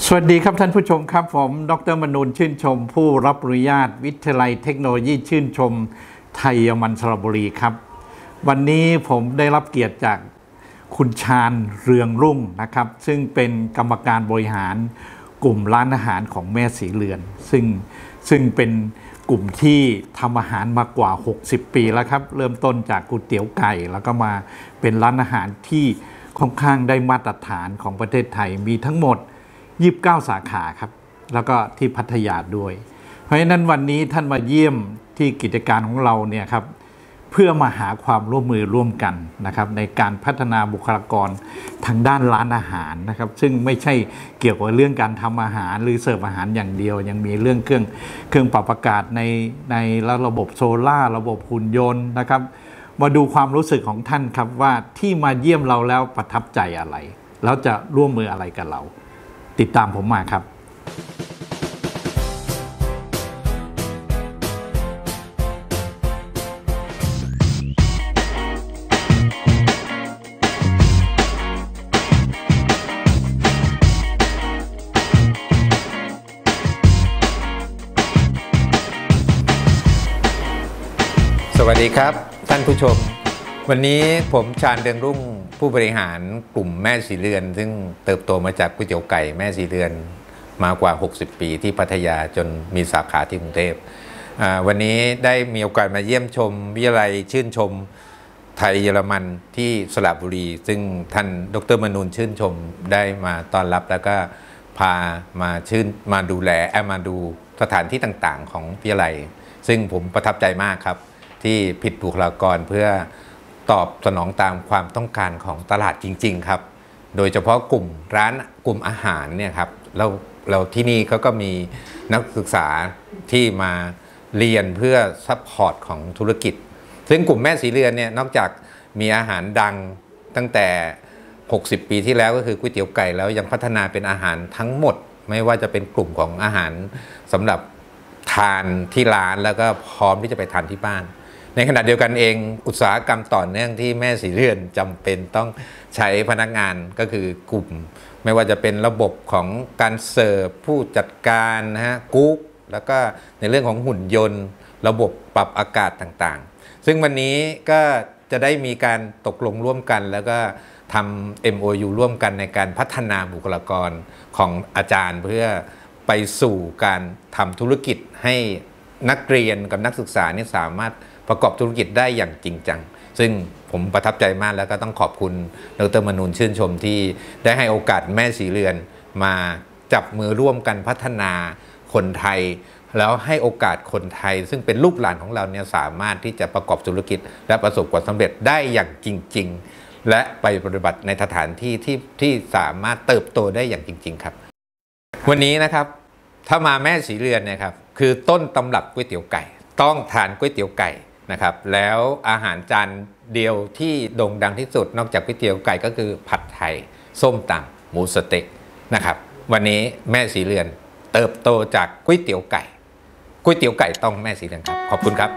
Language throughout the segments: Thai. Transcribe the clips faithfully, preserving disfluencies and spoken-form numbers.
สวัสดีครับท่านผู้ชมครับผมดร.มนูนชื่นชมผู้รับอนุญาตวิทยาลัยเทคโนโลยีชื่นชมไทยเยอรมันสระบุรีครับวันนี้ผมได้รับเกียรติจากคุณชาญเรืองรุ่งนะครับซึ่งเป็นกรรมการบริหารกลุ่มร้านอาหารของแม่สีเรือนซึ่งซึ่งเป็นกลุ่มที่ทำอาหารมากว่าหกสิบปีแล้วครับเริ่มต้นจากก๋วยเตี๋ยวไก่แล้วก็มาเป็นร้านอาหารที่ค่อนข้างได้มาตรฐานของประเทศไทยมีทั้งหมดยี่สิบเก้าสาขาครับแล้วก็ที่พัทยาด้วยเพราะฉะนั้นวันนี้ท่านมาเยี่ยมที่กิจการของเราเนี่ยครับเพื่อมาหาความร่วมมือร่วมกันนะครับในการพัฒนาบุคลากรทางด้านร้านอาหารนะครับซึ่งไม่ใช่เกี่ยวกับเรื่องการทำอาหารหรือเสิร์ฟอาหารอย่างเดียวยังมีเรื่องเครื่องเครื่องปรับอากาศในในระบบโซล่าระบบหุ่นยนต์นะครับมาดูความรู้สึกของท่านครับว่าที่มาเยี่ยมเราแล้วประทับใจอะไรแล้วจะร่วมมืออะไรกับเราติดตามผมมาครับสวัสดีครับท่านผู้ชมวันนี้ผมชาญเรืองรุ่งผู้บริหารกลุ่มแม่สีเรือนซึ่งเติบโตมาจากก๋วยเตี๋ยวไก่แม่สีเรือนมากว่าหกสิบปีที่พัทยาจนมีสาขาที่กรุงเทพวันนี้ได้มีโอกาสมาเยี่ยมชมวิทยาลัยชื่นชมไทยเยอรมันที่สระบุรีซึ่งท่านดร.มนูนชื่นชมได้มาต้อนรับแล้วก็พามาชื่นมาดูแลแอมาดูสถานที่ต่างๆของวิทยาลัยซึ่งผมประทับใจมากครับที่ผิดบุคลากรเพื่อตอบสนองตามความต้องการของตลาดจริงๆครับโดยเฉพาะกลุ่มร้านกลุ่มอาหารเนี่ยครับเราเราที่นี่เขาก็มีนักศึกษาที่มาเรียนเพื่อซัพพอร์ตของธุรกิจซึ่งกลุ่มแม่สีเรือนเนี่ยนอกจากมีอาหารดังตั้งแต่หกสิบปีที่แล้วก็คือก๋วยเตี๋ยวไก่แล้วยังพัฒนาเป็นอาหารทั้งหมดไม่ว่าจะเป็นกลุ่มของอาหารสำหรับทานที่ร้านแล้วก็พร้อมที่จะไปทานที่บ้านในขณะเดียวกันเองอุตสาหกรรมต่อเนื่องที่แม่สีเรือนจำเป็นต้องใช้พนักงานก็คือกลุ่มไม่ว่าจะเป็นระบบของการเสิร์ฟผู้จัดการนะฮะกุ๊กแล้วก็ในเรื่องของหุ่นยนต์ระบบปรับอากาศต่างๆซึ่งวันนี้ก็จะได้มีการตกลงร่วมกันแล้วก็ทำ เอ็ม โอ ยู ร่วมกันในการพัฒนาบุคลากรของอาจารย์เพื่อไปสู่การทำธุรกิจให้นักเรียนกับนักศึกษานี่สามารถประกอบธุรกิจได้อย่างจริงจังซึ่งผมประทับใจมากแล้วก็ต้องขอบคุณดร.มนูนชื่นชมที่ได้ให้โอกาสแม่สีเรือนมาจับมือร่วมกันพัฒนาคนไทยแล้วให้โอกาสคนไทยซึ่งเป็นลูกหลานของเราเนี่ยสามารถที่จะประกอบธุรกิจและประสบความสำเร็จได้อย่างจริงๆและไปปฏิบัติในสถานที่ที่ที่สามารถเติบโตได้อย่างจริงๆครับวันนี้นะครับถ้ามาแม่สีเรือนเนี่ยครับคือต้นตำรับก๋วยเตี๋ยวไก่ต้องทานก๋วยเตี๋ยวไก่นะครับแล้วอาหารจานเดียวที่โด่งดังที่สุดนอกจากก๋วยเตี๋ยวไก่ก็คือผัดไทยส้มตำหมูสเต็กนะครับวันนี้แม่สีเรือนเติบโตจากก๋วยเตี๋ยวไก่ก๋วยเตี๋ยวไก่ต้องแม่สีเรือนครับขอบคุณครับ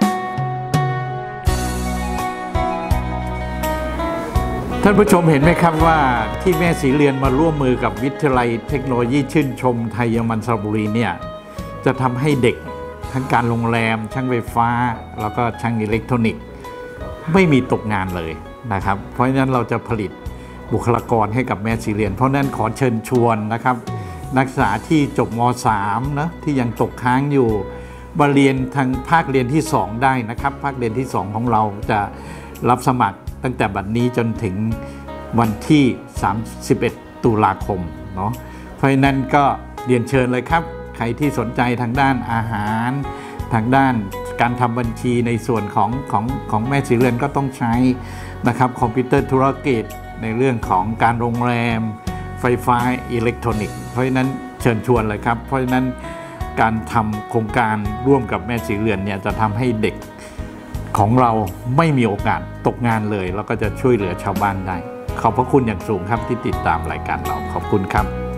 ท่านผู้ชมเห็นไหมครับว่าที่แม่สีเรือนมาร่วมมือกับวิทยาลัยเทคโนโลยีชื่นชมไทยเยอรมันสระบุรีเนี่ยจะทำให้เด็กทั้งการโรงแรมช่างไฟฟ้าแล้วก็ช่างอิเล็กทรอนิกส์ไม่มีตกงานเลยนะครับเพราะฉะนั้นเราจะผลิตบุคลากรให้กับแม่สีเรือนเพราะนั้นขอเชิญชวนนะครับนักศึกษาที่จบม.สาม นะที่ยังตกค้างอยู่มาเรียนทางภาคเรียนที่สองได้นะครับภาคเรียนที่สองของเราจะรับสมัครตั้งแต่บัดนี้จนถึงวันที่สามสิบเอ็ดตุลาคมเนาะเพราะฉะนั้นก็เรียนเชิญเลยครับใครที่สนใจทางด้านอาหารทางด้านการทำบัญชีในส่วนของของของแม่สีเรือนก็ต้องใช้นะครับคอมพิวเตอร์ธุรกิจในเรื่องของการโรงแรมไฟฟ้าอิเล็กทรอนิกส์เพราะฉะนั้นเชิญชวนเลยครับเพราะฉะนั้นการทำโครงการร่วมกับแม่สีเรือนเนี่ยจะทำให้เด็กของเราไม่มีโอกาสตกงานเลยแล้วก็จะช่วยเหลือชาวบ้านได้ขอบพระคุณอย่างสูงครับที่ติดตามรายการเราขอบคุณครับ